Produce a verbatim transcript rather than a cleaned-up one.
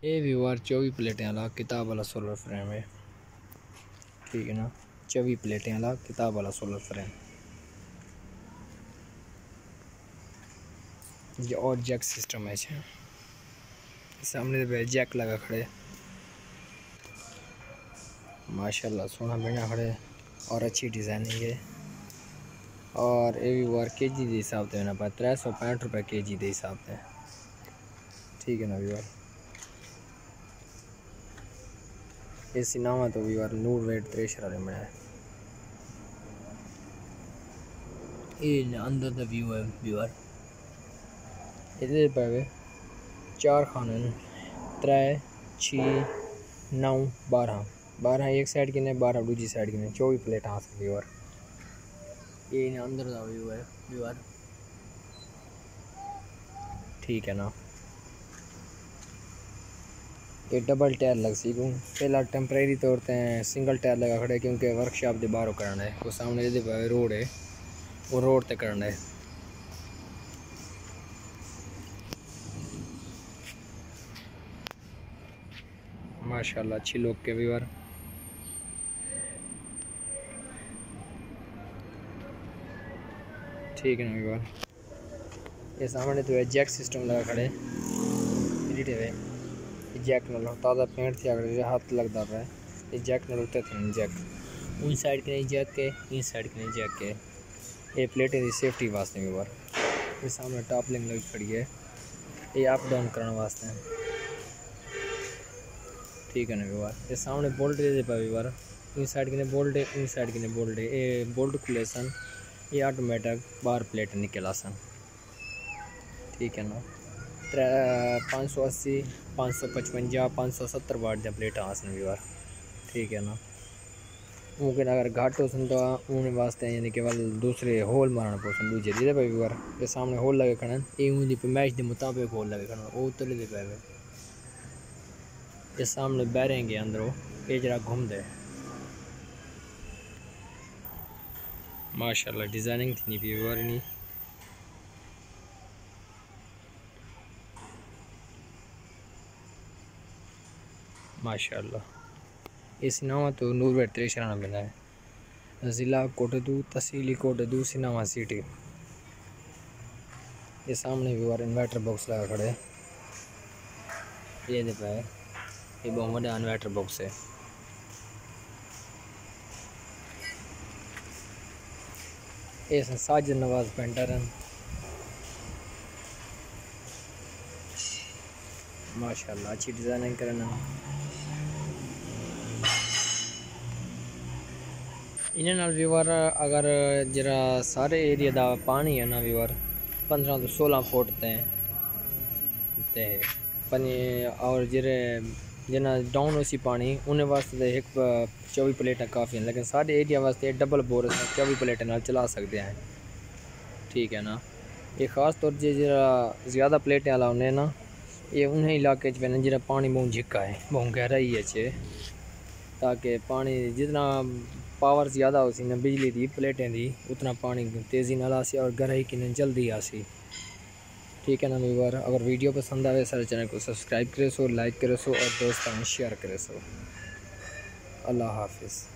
یہ ویور چوبی پلیٹیں والا کتاب والا سولر فریم ہے، ٹھیک ہے نا، چوبی پلیٹیں والا کتاب والا سولر فریم یہ اور جیک سسٹم ہے، سامنے جیک لگا کھڑے، ماشاءاللہ سونا بنا کھڑے اور اچھی ڈیزائننگ ہے، اور یہ بھی وار کے جی دے حساب سے ہونا پا ترے سو پینٹھ روپے کے جی دے حساب سے، ٹھیک ہے نا ویور۔ اس نامہ تو ویور نور ویٹ تریشر والے بنا ہے، یہ اندر دا ویو ہے ویور، ادھر پہ چار خانے ترے چھ نو بارہ بارہ ایک سائڈ کنے بارہ دوسری سائڈ کنے چوبی پلیٹ ہاں سے ویور، یہ اندر دا ویو ہے ویور، ٹھیک ہے نا۔ یہ ڈبل ٹائر لگ سی کیوں پہلا ٹیمپریری طور تے سنگل ٹائر لگا کھڑے کیونکہ ورکشاپ دے باہروں کرنا ہے، وہ سامنے دے پہ روڈ ہے، وہ روڈ تے کرنا ہے، ماشاءاللہ اچھی لوگ کے ویور، ٹھیک ہے نا ویور۔ یہ سامنے تو جیک سسٹم لگا کھڑے، یہ جیک نلو تازہ پینٹ تھی اگر ہاتھ لگ دا رہا ہے، یہ جیک نلو تے تھے جیک، ان سائڈ کے نہیں جیک کے، ان سائڈ کے نہیں جیک کے، یہ پلیٹیں دی سیفٹی واسطے ویور، یہ سامنے ٹاپ لنگ لگ کھڑی ہے، یہ اپ ڈاؤن کرنے واسطے ہیں، ٹھیک ہے نا ویور۔ یہ سامنے بولٹ دے پا ویور، ان سائڈ کے بولٹ ہے، ان سائڈ کے بولٹ ہے، یہ بولٹ کھلے سن، یہ آٹومیٹک بار پلیٹ نکلا سن، ٹھیک ہے نا۔ پانچ سو اسی پانچ سو پچپنجا پانچ سو ستر واٹ دیا پلیٹ آسن ویور، ٹھیک ہے نا۔ ممکن اگر گھاٹ ہو سن تو انہیں واسطے یعنی کہ دوسرے ہول مارنا پوسن دوجہ دیدے پہ ویور، یہ سامنے ہول لگے کھڑے ہیں، یہ انہیں پہ میچ دے مطابق ہول لگے کھڑے ہیں، وہ اتلے دے پہ یہ سامنے بیریں گے اندروں، یہ جرا گھوم دے، ماشاءاللہ ڈیزائننگ تھی نہیں بھی ویور نہیں، ماشاءاللہ۔ اس نامہ تو نور ویٹ تریشرانہ بنا ہے، ضلع کوٹدو تحصیلی کوٹدو سناما سٹی، یہ سامنے ویور انویٹر باکس لگا کھڑے، یہ دے پہ ہے، یہ بہت بڑا انویٹر باکس ہے، یہ ساجد نواز پینٹر ہیں، ماشاءاللہ اچھی ڈیزائننگ کرنا، انہیں نال ویور اگر جرا سارے ایریا دا پانی ہے نا ویور پندرہ تو سولہ فوٹ تے تے پانی، اور جرے جنا ڈاؤن ہو سی پانی انہیں واسطے دے ایک چوبی پلیٹیں کافی ہیں، لیکن سارے ایریا واسطے ڈبل بور چوبی پلیٹیں نال چلا سکتے ہیں، ٹھیک ہے نا۔ یہ خاص طور سے جرا زیادہ پلیٹیں والا ہونے نا، یہ انہیں علاقے چ جرا پانی بہت جھکا ہے، بہت گہرائی ہے چھے، تاکہ پانی جتنا پاور زیادہ ہو سی نا بجلی دی پلیٹیں دی اتنا پانی تیزی نہ آسی اور گہرائی کی جلدی آسی، ٹھیک ہے نا ویور۔ اگر ویڈیو پسند آئے سارے چینل کو سبسکرائب کرے سو، لائک کرے سو اور دوستان شیئر کرے سو، اللہ حافظ۔